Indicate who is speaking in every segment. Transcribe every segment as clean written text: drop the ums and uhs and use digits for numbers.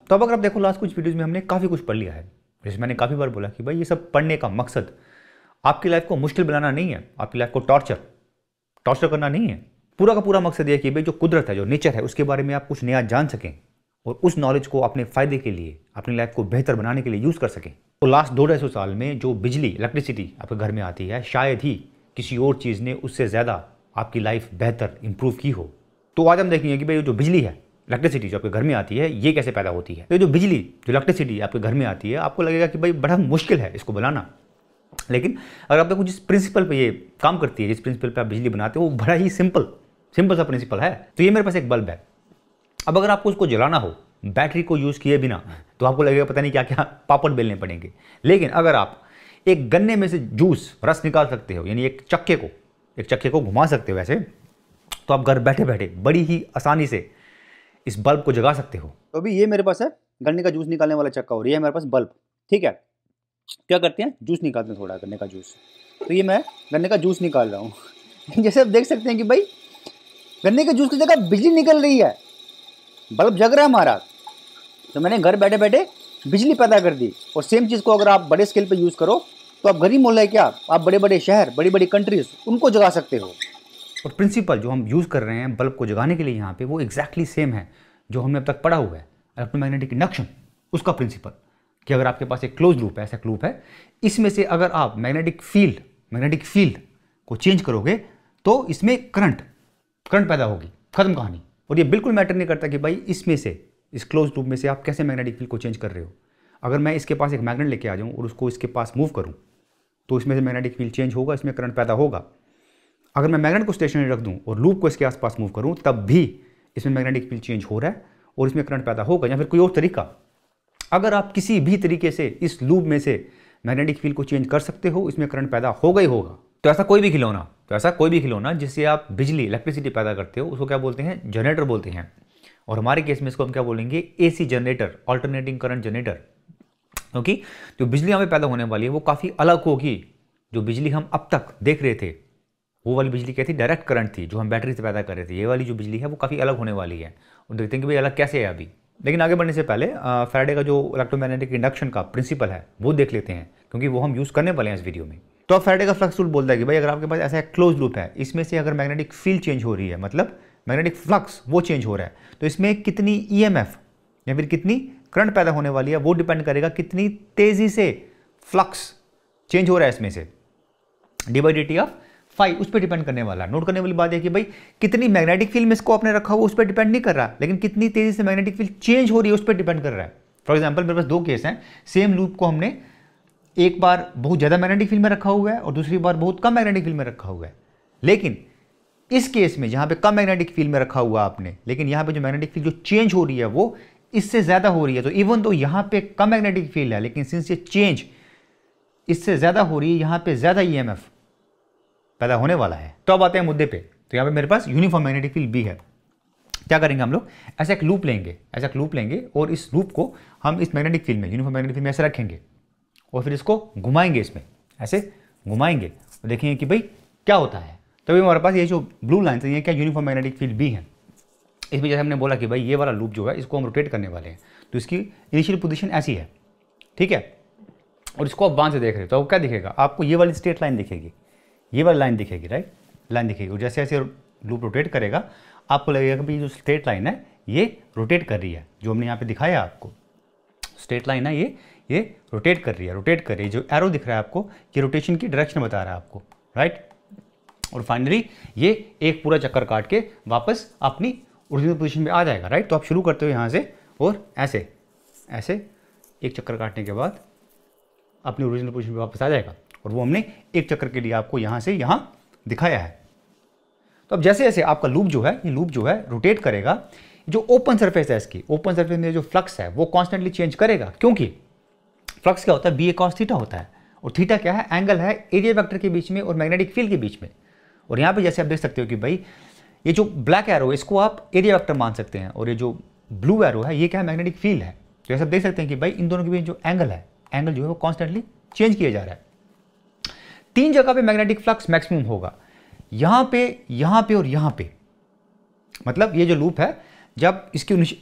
Speaker 1: तो अब अगर आप देखो लास्ट कुछ वीडियोज़ में हमने काफ़ी कुछ पढ़ लिया है। जैसे मैंने काफ़ी बार बोला कि भाई ये सब पढ़ने का मकसद आपकी लाइफ को मुश्किल बनाना नहीं है, आपकी लाइफ को टॉर्चर करना नहीं है। पूरा का पूरा मकसद ये है कि भाई जो कुदरत है, जो नेचर है, उसके बारे में आप कुछ नया जान सकें और उस नॉलेज को अपने फ़ायदे के लिए, अपनी लाइफ को बेहतर बनाने के लिए यूज़ कर सकें। तो लास्ट 200-250 साल में जो बिजली, इलेक्ट्रिसिटी आपके घर में आती है, शायद ही किसी और चीज़ ने उससे ज़्यादा आपकी लाइफ बेहतर इंप्रूव की हो। तो आज हम देखेंगे कि भाई जो बिजली है, इलेक्ट्रिसिटी जो आपके घर में आती है, ये कैसे पैदा होती है। तो जो बिजली, जो इलेक्ट्रिसिटी आपके घर में आती है, आपको लगेगा कि भाई बड़ा मुश्किल है इसको बनाना, लेकिन अगर आप देखो जिस प्रिंसिपल पे ये काम करती है, जिस प्रिंसिपल पे आप बिजली बनाते हो, वो बड़ा ही सिंपल सा प्रिंसिपल है। तो ये मेरे पास एक बल्ब है। अब अगर आपको उसको जलाना हो बैटरी को यूज़ किए बिना, तो आपको लगेगा पता नहीं क्या क्या पापड़ बेलने पड़ेंगे। लेकिन अगर आप एक गन्ने में से जूस, रस निकाल सकते हो, यानी एक चक्के को घुमा सकते हो वैसे, तो आप घर बैठे बैठे बड़ी ही आसानी से इस बल्ब को जगा सकते हो। तो अभी ये मेरे पास है गन्ने का जूस निकालने वाला चक्का और ये है मेरे पास बल्ब। ठीक है, क्या करते हैं, जूस निकालते हैं थोड़ा गन्ने का जूस। तो ये मैं गन्ने का जूस निकाल रहा हूँ। जैसे आप देख सकते हैं कि भाई गन्ने के जूस की जगह बिजली निकल रही है, बल्ब जग रहा है हमारा। तो मैंने घर बैठे बैठे बिजली पैदा कर दी। और सेम चीज़ को अगर आप बड़े स्केल पे यूज़ करो तो आप गरीब मोहल्ला है क्या, आप बड़े बड़े शहर, बड़ी बड़ी कंट्रीज, उनको जगा सकते हो। और प्रिंसिपल जो हम यूज़ कर रहे हैं बल्ब को जगाने के लिए यहाँ पे, वो एग्जैक्टली सेम है जो हमने अब तक पढ़ा हुआ है, इलेक्ट्रोमैग्नेटिक इंडक्शन, उसका प्रिंसिपल। कि अगर आपके पास एक क्लोज लूप है, ऐसा लूप है, इसमें से अगर आप मैग्नेटिक फील्ड को चेंज करोगे तो इसमें करंट पैदा होगी, खत्म कहानी। और ये बिल्कुल मैटर नहीं करता कि भाई इसमें से, इस क्लोज लूप में से आप कैसे मैग्नेटिक फील्ड को चेंज कर रहे हो। अगर मैं इसके पास एक मैग्नेट लेके आ जाऊँ और उसको इसके पास मूव करूँ तो इसमें से मैग्नेटिक फील्ड चेंज होगा, इसमें करंट पैदा होगा। अगर मैं मैग्नेट को स्टेशनरी रख दूँ और लूप को इसके आसपास मूव करूँ, तब भी इसमें मैग्नेटिक फील्ड चेंज हो रहा है और इसमें करंट पैदा होगा। या फिर कोई और तरीका, अगर आप किसी भी तरीके से इस लूप में से मैग्नेटिक फील्ड को चेंज कर सकते हो, इसमें करंट पैदा होगा ही होगा। तो ऐसा कोई भी खिलौना जिससे आप बिजली, इलेक्ट्रिसिटी पैदा करते हो, उसको क्या बोलते हैं, जनरेटर बोलते हैं। और हमारे केस में इसको हम क्या बोलेंगे, AC generator, alternating current generator. क्योंकि जो बिजली हमें पैदा होने वाली है वो काफ़ी अलग होगी। जो बिजली हम अब तक देख रहे थे, वो वाली बिजली क्या थी, डायरेक्ट करंट थी, जो हम बैटरी से पैदा कर रहे थे। ये वाली जो बिजली है वो काफ़ी अलग होने वाली है, और देखते हैं कि भाई अलग कैसे है अभी। लेकिन आगे बढ़ने से पहले फैराडे का जो इलेक्ट्रोमैग्नेटिक इंडक्शन का प्रिंसिपल है वो देख लेते हैं, क्योंकि वो हम यूज़ करने वाले हैं इस वीडियो में। तो अब फैराडे का फ्लक्स रूल बोलता है कि भाई अगर आपके पास ऐसा एक क्लोज लूप है, इसमें से अगर मैग्नेटिक फील्ड चेंज हो रही है, मतलब मैग्नेटिक फ्लक्स वो चेंज हो रहा है, तो इसमें कितनी ईएमएफ या फिर कितनी करंट पैदा होने वाली है, वो डिपेंड करेगा कितनी तेज़ी से फ्लक्स चेंज हो रहा है इसमें से, डी/dt ऑफ फाई, उस पर डिपेंड करने वाला। नोट करने वाली बात है कि भाई कितनी मैग्नेटिक फील्ड में इसको आपने रखा हुआ उस पर डिपेंड नहीं कर रहा, लेकिन कितनी तेज़ी से मैग्नेटिक फील्ड चेंज हो रही है उस पर डिपेंड कर रहा है। फॉर एग्जाम्पल मेरे पास दो केस हैं, सेम लूप को हमने एक बार बहुत ज़्यादा मैग्नेटिक फील्ड में रखा हुआ है और दूसरी बार बहुत कम मैग्नेटिक फील्ड में रखा हुआ है। लेकिन इस केस में जहाँ पे कम मैग्नेटिक फील्ड में रखा हुआ आपने, लेकिन यहाँ पे जो मैग्नेटिक फील्ड जो चेंज हो रही है वो इससे ज़्यादा हो रही है। तो इवन तो यहाँ पे कम मैग्नेटिक फील्ड है, लेकिन सिंस ये चेंज इससे ज़्यादा हो रही है, यहाँ पे ज़्यादा ईएमएफ पैदा होने वाला है। तो अब आते हैं मुद्दे पे। तो यहाँ पे मेरे पास यूनिफॉर्म मैग्नेटिक फील्ड भी है। क्या करेंगे हम लोग, ऐसा एक लूप लेंगे और इस लूप को हम इस मैग्नेटिक फील्ड में, यूनिफॉर्म मैग्नेटिक फील्ड में ऐसे रखेंगे और फिर इसको घुमाएंगे, इसमें ऐसे घुमाएंगे और देखेंगे कि भाई क्या होता है। तभी हमारे पास ये जो ब्लू लाइन है ये क्या यूनिफॉर्म मैग्नेटिक फील्ड भी है। इसमें जैसे हमने बोला कि भाई ये वाला लूप जो है इसको हम रोटेट करने वाले हैं, तो इसकी इनिशियल पोजीशन ऐसी है, ठीक है। और इसको आप वहाँ से देख रहे हो तो क्या दिखेगा आपको, ये वाली स्ट्रेट लाइन दिखेगी, ये वाली लाइन दिखेगी, राइट, लाइन दिखेगी। और जैसे जैसे लूप रोटेट करेगा आपको लगेगा कि भाई जो स्ट्रेट लाइन है ये रोटेट कर रही है, जो हमने यहाँ पे दिखाया आपको स्ट्रेट लाइन है ये रोटेट कर रही है, जो एरो दिख रहा है आपको ये रोटेशन की डायरेक्शन बता रहा है आपको, राइट। और फाइनली ये एक पूरा चक्कर काट के वापस अपनी ओरिजिनल पोजीशन में आ जाएगा, राइट। तो आप शुरू करते हो यहाँ से और ऐसे एक चक्कर काटने के बाद अपनी ओरिजिनल पोजीशन में वापस आ जाएगा। और वो हमने एक चक्कर के लिए आपको यहाँ से यहाँ दिखाया है। तो अब जैसे जैसे आपका लूप जो है रोटेट करेगा, जो ओपन सरफेस है इसकी, ओपन सरफेस में जो फ्लक्स है वो कॉन्स्टेंटली चेंज करेगा, क्योंकि फ्लक्स क्या होता है, बी ए कॉस थीटा होता है। और थीटा क्या है, एंगल है एरिया वेक्टर के बीच में और मैग्नेटिक फील्ड के बीच में। और यहाँ पे जैसे आप देख सकते हो कि भाई ये जो ब्लैक एरो है इसको आप एरिया वेक्टर मान सकते हैं, और ये जो ब्लू एरो है ये क्या है, मैग्नेटिक फील्ड है। तो ऐसा देख सकते हैं कि भाई इन दोनों के बीच जो एंगल है, एंगल जो है वो कॉन्स्टेंटली चेंज किया जा रहा है। तीन जगह पे मैग्नेटिक फ्लक्स मैक्सिमम होगा, यहाँ पे और यहाँ पे। मतलब ये जो लूप है जब इसकी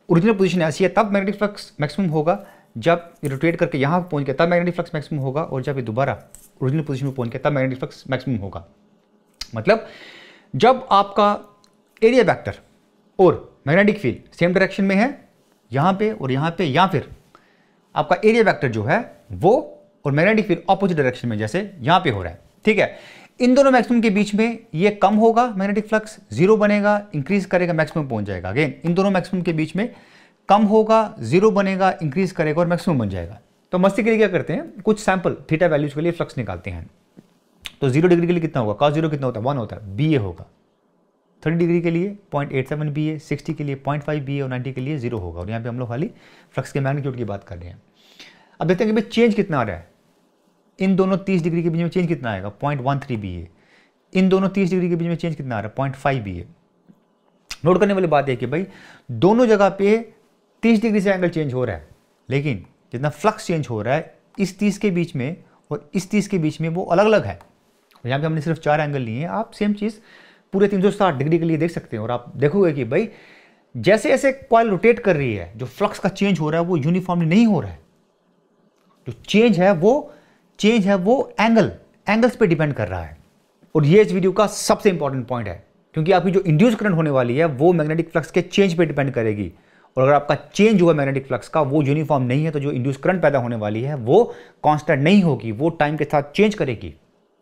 Speaker 1: ओरिजिनल पोजीशन ऐसी है तब मैग्नेटिक फ्लक्स मैक्सिमम होगा, जब ये रोटेट करके यहाँ पे पहुँच गया तब मैग्नेटिक फ्लक्स मैक्सिमम होगा, और जब ये दोबारा ओरिजिनल पोजीशन में पहुँच गया तब मैग्नेटिक फ्लक्स मैक्सिमम होगा। मतलब जब आपका एरिया वेक्टर और मैग्नेटिक फील्ड सेम डायरेक्शन में है यहाँ पे और यहाँ पे, या फिर आपका एरिया वेक्टर जो है वो और मैग्नेटिक फील्ड ऑपोजिट डायरेक्शन में जैसे यहाँ पे हो रहा है, ठीक है, इन दोनों मैक्सिमम के बीच में ये कम होगा, मैग्नेटिक फ्लक्स जीरो बनेगा, इंक्रीज करेगा, मैक्सिमम पहुंच जाएगा। अगेन इन दोनों मैक्सिमम के बीच में कम होगा, जीरो बनेगा, इंक्रीज करेगा और मैक्सिमम बन जाएगा। तो मस्ती के लिए क्या करते हैं, कुछ सैंपल थीटा वैल्यूज के लिए फ्लक्स निकालते हैं। तो 0 डिग्री के लिए कितना होगा, cos 0 कितना होता है, 1 होता है, BA होगा। 30 डिग्री के लिए 0.87 BA, 60 के लिए 0.5 BA और 90 के लिए 0 होगा। और यहाँ पे हम लोग खाली फ्लक्स के मैग्नीट्यूड की बात कर रहे हैं। अब देखते हैं कि भाई चेंज कितना आ रहा है, इन दोनों 30 डिग्री के बीच में चेंज कितना आएगा, 0.13 BA। इन दोनों 30 डिग्री के बीच में चेंज कितना आ रहा है, 0.5 BA। नोट करने वाली बात है कि भाई दोनों जगह पे 30 डिग्री से एंगल चेंज हो रहा है, लेकिन जितना फ्लक्स चेंज हो रहा है इस 30 के बीच में और इस 30 के बीच में वो अलग अलग है। यहाँ पे हमने सिर्फ 4 एंगल लिए हैं, आप सेम चीज़ पूरे 360 डिग्री के लिए देख सकते हैं। और आप देखोगे कि भाई जैसे जैसे कॉइल रोटेट कर रही है, जो फ्लक्स का चेंज हो रहा है वो यूनिफॉर्मली नहीं हो रहा है। जो चेंज है वो एंगल्स पे डिपेंड कर रहा है। और ये इस वीडियो का सबसे इंपॉर्टेंट पॉइंट है, क्योंकि आपकी जो इंड्यूस करंट होने वाली है वो मैग्नेटिक फ्लक्स के चेंज पे डिपेंड करेगी। और अगर आपका चेंज हुआ मैग्नेटिक फ्लक्स का वो यूनिफॉर्म नहीं है, तो जो इंड्यूस करंट पैदा होने वाली है वो कांस्टेंट नहीं होगी, वो टाइम के साथ चेंज करेगी,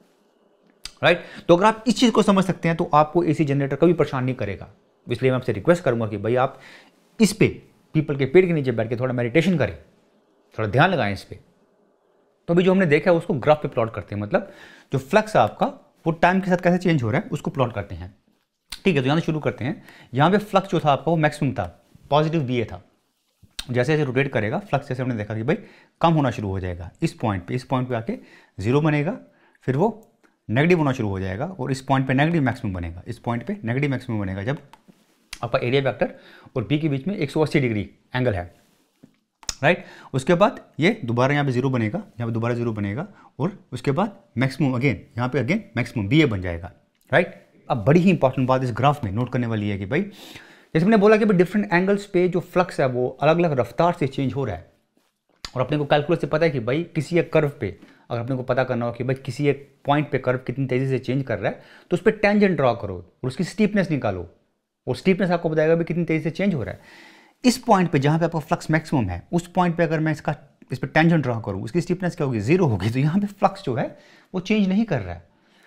Speaker 1: राइट। तो अगर आप इस चीज को समझ सकते हैं तो आपको एसी जनरेटर कभी परेशान नहीं करेगा। इसलिए मैं आपसे रिक्वेस्ट करूंगा कि भाई आप इस पे पीपल के पेड़ के नीचे बैठ के थोड़ा मेडिटेशन करें, थोड़ा ध्यान लगाएं इस पे। तो अभी जो हमने देखा है उसको ग्राफ पे प्लॉट करते हैं, मतलब जो फ्लक्स है आपका वो टाइम के साथ कैसे चेंज हो रहा है उसको प्लॉट करते हैं, ठीक है। तो यहाँ से शुरू करते हैं। यहाँ पे फ्लक्स जो था आपका वो मैक्सिमम था, पॉजिटिव BA था। जैसे जैसे रोटेट करेगा फ्लक्स, जैसे हमने देखा कि भाई कम होना शुरू हो जाएगा, इस पॉइंट पे आके 0 बनेगा, फिर वो नेगेटिव होना शुरू हो जाएगा और इस पॉइंट पे नेगेटिव मैक्सिमम बनेगा, इस पॉइंट पे नेगेटिव मैक्सिमम बनेगा जब आपका एरिया वेक्टर और B के बीच में 180 डिग्री एंगल है, राइट। उसके बाद ये दोबारा यहाँ पे 0 बनेगा, यहाँ पे दोबारा 0 बनेगा और उसके बाद मैक्सिमम अगेन यहाँ पे अगेन मैक्सिमम BA बन जाएगा, राइट। अब बड़ी ही इंपॉर्टेंट बात इस ग्राफ में नोट करने वाली है कि भाई जैसे मैंने बोला कि भाई डिफरेंट एंगल्स पे जो फ्लक्स है वो अलग अलग रफ्तार से चेंज हो रहा है। और अपने को कैलकुलस से पता है कि भाई किसी एक कर्व पे अगर अपने को पता करना हो कि भाई किसी एक पॉइंट पे कर्व कितनी तेजी से चेंज कर रहा है, तो उस पर टेंजेंट ड्रॉ करो और उसकी स्टीपनेस निकालो, और स्टीपनेस आपको बताएगा भाई कितनी तेजी से चेंज हो रहा है। इस पॉइंट पे जहाँ पे आपका फ्लक्स मैक्सिमम है, उस पॉइंट पे अगर मैं इस पर टेंजेंट ड्रॉ करूँ, उसकी स्टीपनेस क्या होगी, 0 होगी। तो यहाँ पे फ्लक्स जो है वो चेंज नहीं कर रहा है।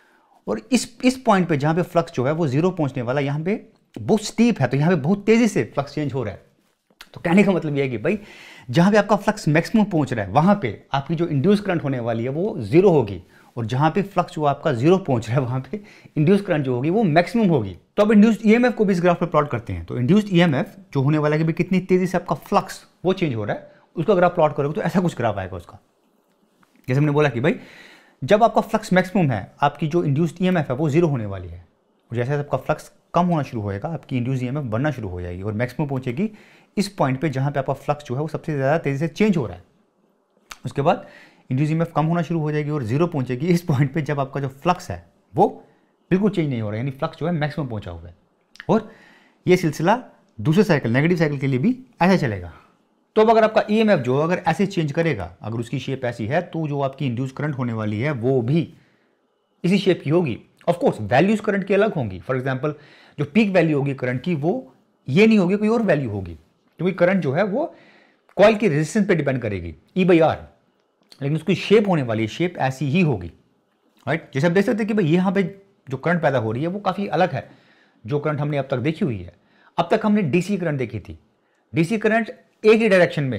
Speaker 1: और इस पॉइंट पे जहाँ पे फ्लक्स जो है वो 0 पहुँचने वाला, यहाँ पे बहुत स्टीप है, तो यहाँ पे बहुत तेजी से फ्लक्स चेंज हो रहा है। तो कहने का मतलब ये है कि भाई जहाँ पे आपका फ्लक्स मैक्सिमम पहुँच रहा है वहाँ पे आपकी जो इंड्यूस करंट होने वाली है वो 0 होगी, और जहाँ पे फ्लक्स जो आपका 0 पहुँच रहा है वहाँ पे इंड्यूस करंट जो होगी वो मैक्सिमम होगी। तो अब इंड्यूस्ड EMF को भी इस ग्राफ पे प्लॉट करते हैं। तो इंड्यूस्ड EMF जो होने वाला है कि भाई कितनी तेजी से आपका फ्लक्स वो चेंज हो रहा है, उसका ग्राफ प्लॉट करोगे तो ऐसा कुछ ग्राफ आएगा उसका। जैसे हमने बोला कि भाई जब आपका फ्लक्स मैक्सिमम है, आपकी जो इंड्यूस्ड EMF है वो 0 होने वाली है, और जैसे आपका फ्लक्स कम होना शुरू होएगा आपकी इंड्यूस्ड EMF बढ़ना शुरू हो जाएगी और मैक्सिमम पहुंचेगी इस पॉइंट पे जहाँ पे आपका फ्लक्स जो है वो सबसे ज़्यादा तेज़ी से चेंज हो रहा है। उसके बाद इंड्यूस्ड EMF कम होना शुरू हो जाएगी और 0 पहुंचेगी इस पॉइंट पे जब आपका जो फ्लक्स है वो बिल्कुल चेंज नहीं हो रहा है, यानी फ्लक्स जो है मैक्सिमम पहुंचा हुआ है। और ये सिलसिला दूसरे साइकिल नेगेटिव साइकिल के लिए भी ऐसे चलेगा। तो अब अगर आपका EMF जो अगर ऐसे चेंज करेगा, अगर उसकी शेप ऐसी है, तो जो आपकी इंड्यूस करंट होने वाली है वो भी इसी शेप की होगी। ऑफ कोर्स वैल्यूज करंट की अलग होंगी। फॉर एग्जांपल जो पीक वैल्यू होगी करंट की वो ये नहीं होगी, कोई और वैल्यू होगी, क्योंकि करंट जो है वो कॉइल की रेजिस्टेंस पे डिपेंड करेगी E/R, लेकिन उसकी शेप होने वाली शेप ऐसी ही होगी, राइट। जैसे आप देख सकते हैं कि भाई यहाँ पे जो करंट पैदा हो रही है वो काफ़ी अलग है जो करंट हमने अब तक देखी हुई है। अब तक हमने DC करंट देखी थी। DC करंट एक ही डायरेक्शन में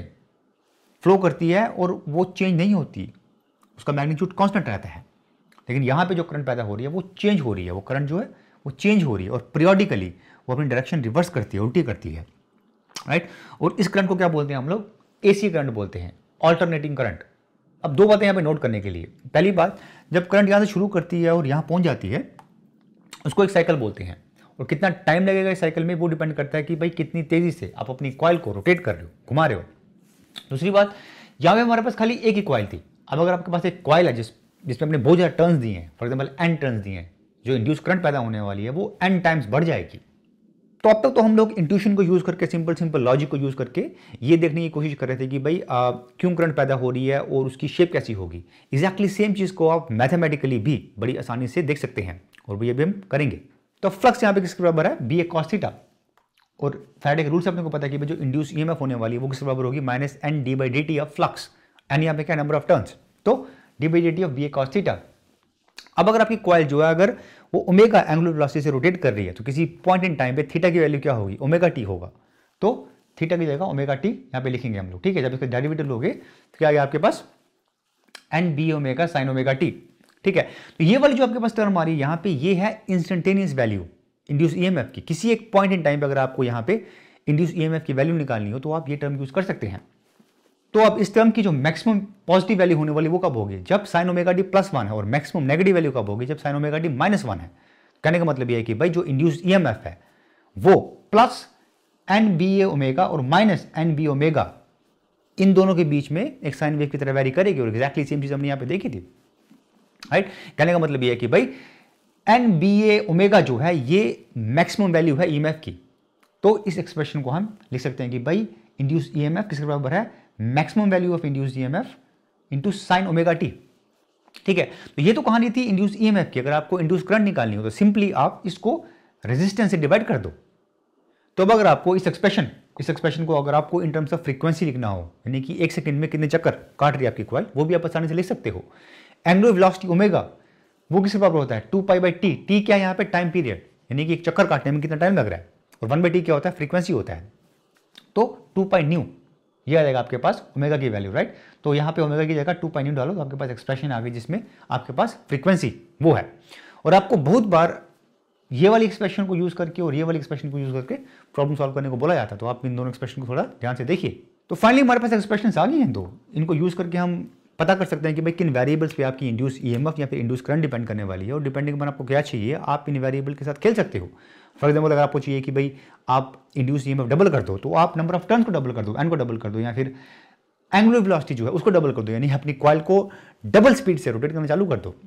Speaker 1: फ्लो करती है और वो चेंज नहीं होती, उसका मैग्नीट्यूड कांस्टेंट रहता है। लेकिन यहाँ पे जो करंट पैदा हो रही है वो चेंज हो रही है, वो करंट जो है वो चेंज हो रही है और पीरियोडिकली वो अपनी डायरेक्शन रिवर्स करती है, उल्टी करती है, राइट। और इस करंट को क्या बोलते हैं हम लोग, AC करंट बोलते हैं, ऑल्टरनेटिंग करंट। अब दो बातें यहाँ पे नोट करने के लिए। पहली बात, जब करंट यहाँ से शुरू करती है और यहाँ पहुँच जाती है उसको एक साइकिल बोलते हैं, और कितना टाइम लगेगा इस साइकिल में वो डिपेंड करता है कि भाई कितनी तेजी से आप अपनी कॉइल को रोटेट कर रहे हो, घुमा रहे हो। दूसरी बात, यहाँ पे हमारे पास खाली एक ही कॉइल थी। अब अगर आपके पास एक कॉइल है जिसमें हमने बहुत ज़्यादा टर्न्स दिए हैं, फॉर एग्जाम्पल N टर्न्स दिए हैं, जो इंड्यूस करंट पैदा होने वाली है वो N टाइम्स बढ़ जाएगी, तो अब तक तो हम लोग इंट्यूशन को यूज करके, सिंपल लॉजिक को यूज करके ये देखने की कोशिश कर रहे थे कि भाई क्यों करंट पैदा हो रही है और उसकी शेप कैसी होगी। एग्जैक्टली सेम चीज को आप मैथमेटिकली भी बड़ी आसानी से देख सकते हैं और ये भी हम करेंगे। तो फ्लक्स यहाँ पे किसके बराबर है, बी ए कॉस थीटा, और फैराडे के रूल से अपने को पता है कि जो इंड्यूस ईएमएफ होने वाली है वो किसके बराबर होगी, minus N d by d t of flux, N यहाँ पे क्या नंबर ऑफ टर्न्स, तो d by d t of B A cos theta. अब अगर आपकी कॉइल जो है अगर वो ओमेगा एंगुलर वेलोसिटी से रोटेट कर रही है तो किसी पॉइंट इन टाइम पे थीटा की वैल्यू क्या होगी, ओमेगा टी होगा, तो थीटा की जगह ओमेगा टी यहाँ पे लिखेंगे हम लोग, ठीक है। जब इसके डेरिवेटिव लोगे तो क्या आ गया आपके पास, N B omega sine omega t, ठीक है। तो ये वाली जो आपके पास टर्म आ रही है यहाँ पे, ये है इंस्टेंटेनियस वैल्यू इंड्यूस ईएमएफ की। किसी एक पॉइंट इन टाइम पे अगर आपको यहाँ पे इंड्यूस ईएमएफ की वैल्यू निकालनी हो तो आप ये टर्म यूज कर सकते हैं। तो अब इस टर्म की जो मैक्सिमम पॉजिटिव वैल्यू होने वाली वो कब होगी, जब साइन ओमेगा डी +1 है, और मैक्सिमम नेगेटिव वैल्यू कब होगी, जब साइन ओमेगा डी -1 है। कहने का मतलब ये है कि भाई जो इंड्यूस ईएमएफ है वो plus N B A omega और माइनस एन बी ओमेगा, इन दोनों के बीच में एक साइन वेव की तरह वैरी करेगी, और एग्जैक्टली सेम चीज हमने यहाँ पे देखी थी, राइट। कहने का मतलब ये है कि भाई एन बी ए ओमेगा जो है ये मैक्सिमम वैल्यू है ईएमएफ की। तो इस एक्सप्रेशन को हम लिख सकते हैं कि भाई इंड्यूस ईएमएफ किसके बराबर है, maximum value of induce EMF into sine omega t, ठीक है। तो ये तो कहानी थी इंड्यूस ईएमएफ की। अगर आपको इंड्यूस करंट निकालनी हो तो सिंपली आप इसको रेजिस्टेंस से डिवाइड कर दो। तो अब अगर आपको इस एक्सप्रेशन को अगर आपको इन टर्म्स ऑफ फ्रीक्वेंसी लिखना हो, यानी कि एक सेकंड में कितने चक्कर काट रही है आपकी कॉइल, वो भी आप आसानी से लिख सकते हो। एंगुलर वेलोसिटी ओमेगा वो किसके बराबर होता है, 2π/t, टी क्या है यहाँ पे, टाइम पीरियड, यानी कि एक चक्कर काटने में कितना टाइम लग रहा है, और 1/t क्या होता है, फ्रीक्वेंसी होता है। तो 2π न्यू ये आ जाएगा आपके पास ओमेगा की वैल्यू, राइट। तो यहाँ पे ओमेगा की जगह 2π न्यू डालो तो आपके पास एक्सप्रेशन आ गई जिसमें आपके पास फ्रीक्वेंसी वो है। और आपको बहुत बार ये वाली एक्सप्रेशन को यूज करके और ये वाली एक्सप्रेशन को यूज करके प्रॉब्लम सॉल्व करने को बोला जाता है। तो आप इन दोनों एक्सप्रेशन को थोड़ा ध्यान से देखिए। तो फाइनली हमारे पास एक्सप्रेशन आ गई हैं दो, इनको यूज करके हम पता कर सकते हैं कि भाई किन वेरिएबल्स पे आपकी इंड्यूस ईएमएफ या फिर इंड्यूस करंट डिपेंड करने वाली है, और डिपेंडिंग अपन आपको क्या चाहिए आप इन वेरिएबल के साथ खेल सकते हो। फॉर एग्जाम्पल अगर आपको चाहिए कि भाई आप इंड्यूस ईएमएफ डबल कर दो तो आप नंबर ऑफ टर्न्स को डबल कर दो, एन को डबल कर दो, या फिर एंगुलर वेलोसिटी जो है उसको डबल कर दो, यानी अपनी कॉइल को डबल स्पीड से रोटेट करना चालू कर दो।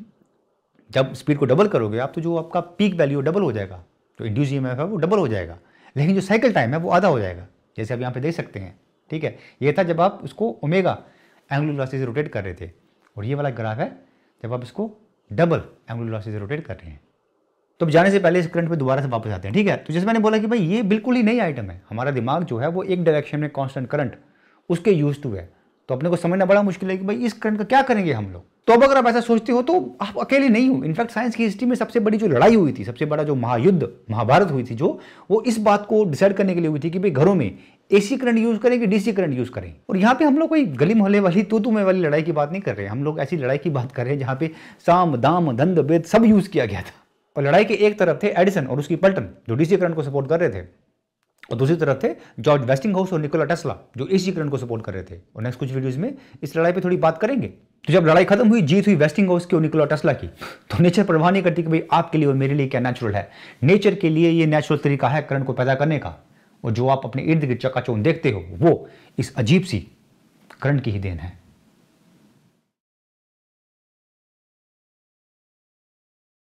Speaker 1: जब स्पीड को डबल करोगे आप तो जो आपका पीक वैल्यू डबल हो जाएगा, जो इंड्यूस ईएमएफ है वो डबल हो जाएगा, लेकिन जो साइकिल टाइम है वो आधा हो जाएगा, जैसे आप यहाँ पे देख सकते हैं, ठीक है। ये था जब आप उसको ओमेगा एंगुलर वेलोसिटी से रोटेट कर रहे थे, और ये वाला ग्राफ है जब आप इसको डबल एंगुलर वेलोसिटी से रोटेट कर रहे हैं। तो अब जाने से पहले इस करंट पे दोबारा से वापस आते हैं, ठीक है। तो जैसे मैंने बोला कि भाई ये बिल्कुल ही नई आइटम है, हमारा दिमाग जो है वो एक डायरेक्शन में कांस्टेंट करंट उसके यूज टू है, तो अपने को समझना बड़ा मुश्किल है कि भाई इस करंट का क्या करेंगे हम लोग। तो अब अगर आप ऐसा सोचते हो तो आप अकेले नहीं हो। इनफैक्ट साइंस की हिस्ट्री में सबसे बड़ी जो लड़ाई हुई थी, सबसे बड़ा जो महायुद्ध महाभारत हुई थी जो, वो इस बात को डिसाइड करने के लिए हुई थी कि भाई घरों में एसी करंट यूज करें कि डीसी करंट यूज करें। और यहाँ पे हम लोग कोई गली मोहल्ले वाली तू में वाली लड़ाई की बात नहीं कर रहे हैं, हम लोग ऐसी लड़ाई की बात कर रहे हैं जहाँ पे साम दाम दंड भेद सब यूज किया गया था। और लड़ाई के एक तरफ थे एडिसन और उसकी पल्टन जो डीसी करंट को सपोर्ट कर रहे थे, और दूसरी तरफ थे जॉर्ज वेस्टिंगहाउस और निकोला टेस्ला जो एसी करंट को सपोर्ट कर रहे थे। और नेक्स्ट कुछ वीडियोस में इस लड़ाई पे थोड़ी बात करेंगे। तो जब लड़ाई खत्म हुई, जीत हुई वेस्टिंगहाउस की और निकोला टेस्ला की, तो नेचर परवाह नहीं करती कि भाई आपके लिए और मेरे लिए क्या नेचुरल है। नेचर के लिए ये नेचुरल तरीका है करंट को पैदा करने का, और जो आप अपने इर्द गिर्द चकाचौंध देखते हो वो इस अजीब सी करंट की ही देन है।